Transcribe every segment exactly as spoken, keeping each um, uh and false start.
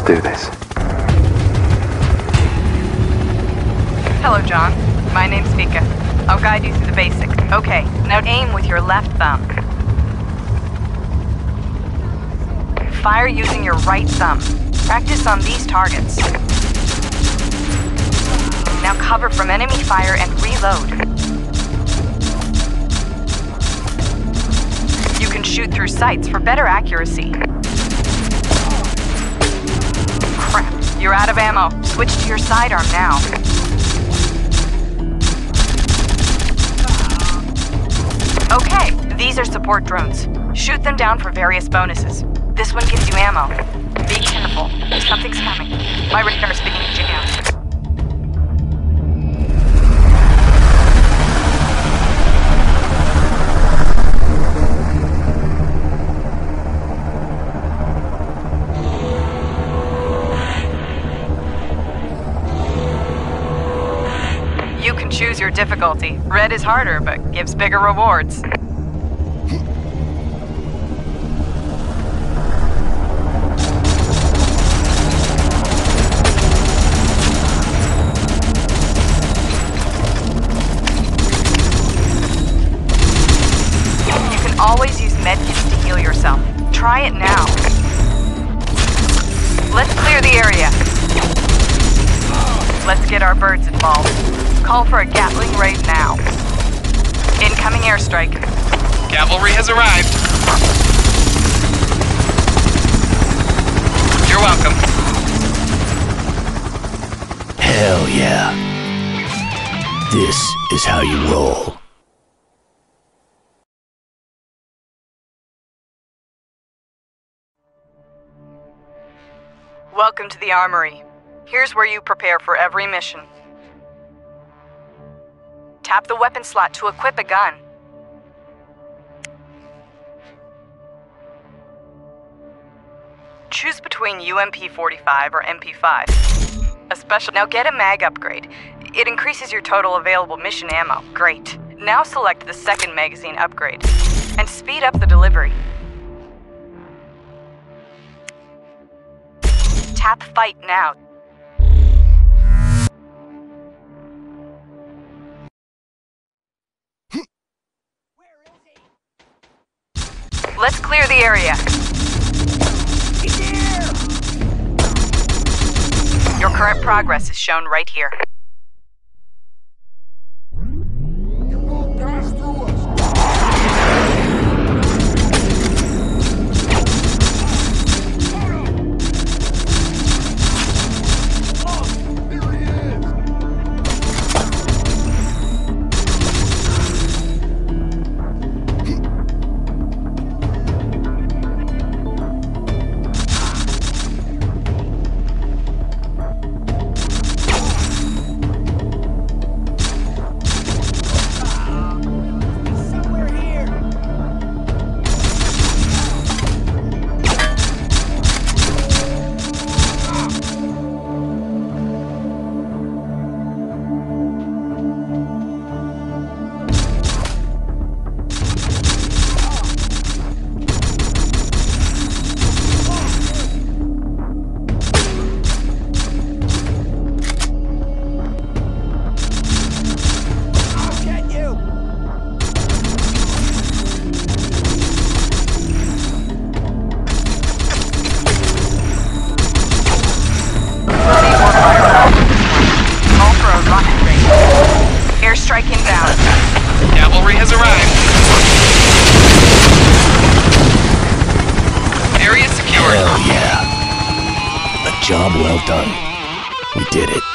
do this. Hello, John. My name's Vika. I'll guide you through the basics. Okay, now aim with your left thumb. Fire using your right thumb. Practice on these targets. Now cover from enemy fire and reload. You can shoot through sights for better accuracy. Crap, you're out of ammo. Switch to your sidearm now. Okay, these are support drones. Shoot them down for various bonuses. This one gives you ammo. Be careful. Something's coming. My radar's being jammed. You can choose your difficulty. Red is harder, but gives bigger rewards. Always use medkits to heal yourself. Try it now. Let's clear the area. Let's get our birds involved. Call for a Gatling raid now. Incoming airstrike. Cavalry has arrived. You're welcome. Hell yeah. This is how you roll. Welcome to the Armory. Here's where you prepare for every mission. Tap the weapon slot to equip a gun. Choose between U M P forty-five or M P five. A special. Now get a mag upgrade. It increases your total available mission ammo. Great. Now select the second magazine upgrade and speed up the delivery. Tap fight now. Let's clear the area. He's here! Your current progress is shown right here. You won't pass through us. Job well done. We did it.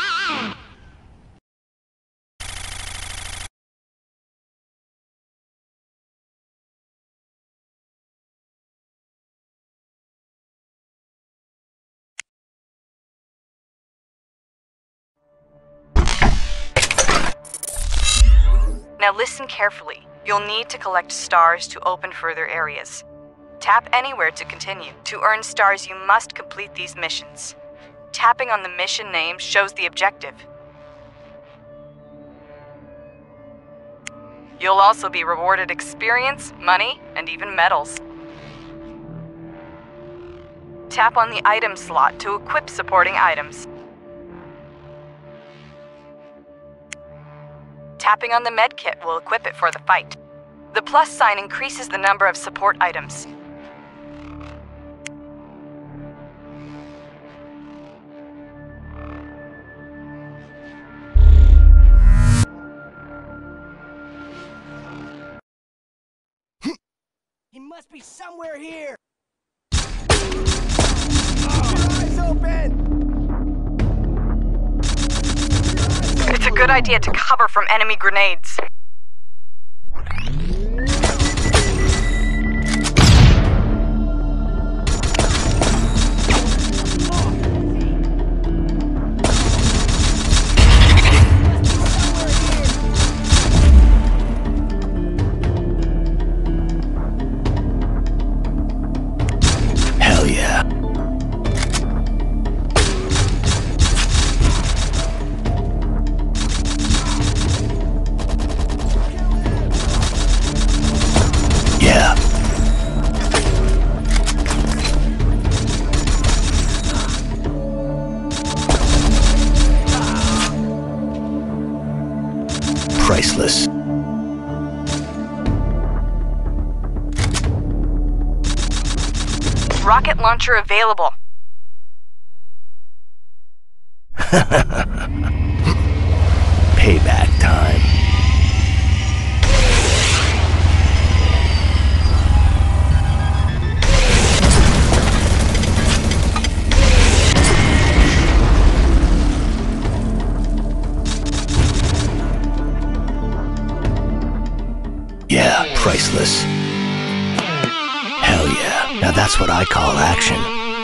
Now listen carefully. You'll need to collect stars to open further areas. Tap anywhere to continue. To earn stars, you must complete these missions. Tapping on the mission name shows the objective. You'll also be rewarded experience, money, and even medals. Tap on the item slot to equip supporting items. Tapping on the medkit will equip it for the fight. The plus sign increases the number of support items. He must be somewhere here! Eyes open! It's a good idea to cover from enemy grenades. Hell yeah. Yeah. Priceless. Rocket launcher available. Payback time. Yeah, priceless. Hell yeah. Now that's what I call action.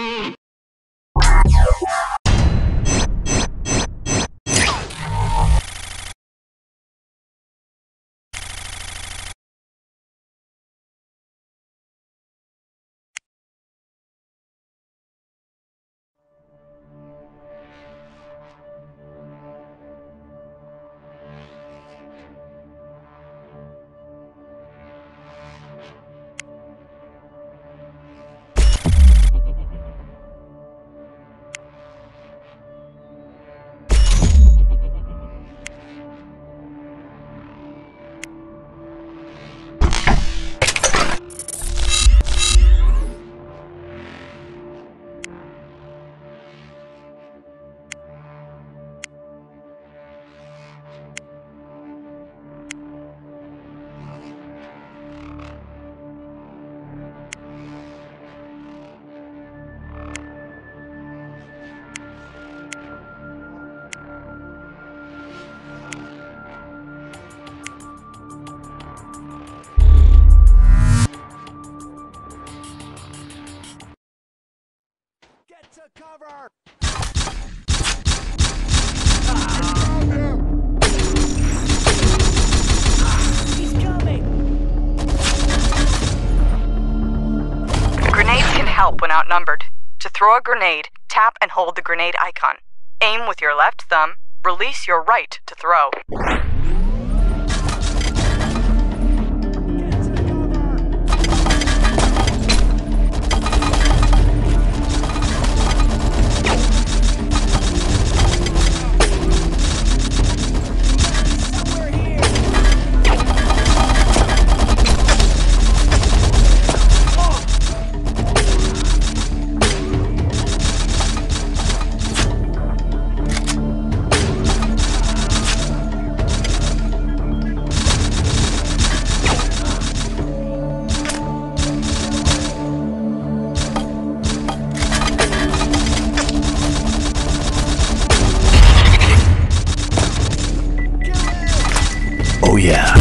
Get to cover! He's coming! Grenades can help when outnumbered. To throw a grenade, tap and hold the grenade icon. Aim with your left thumb, release your right to throw. Oh yeah.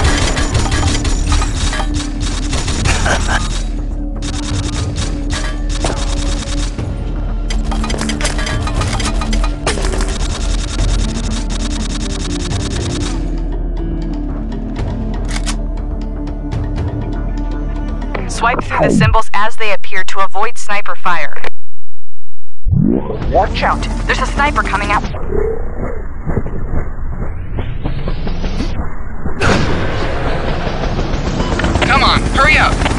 Swipe through the symbols as they appear to avoid sniper fire. Watch out! There's a sniper coming out. Come on, hurry up!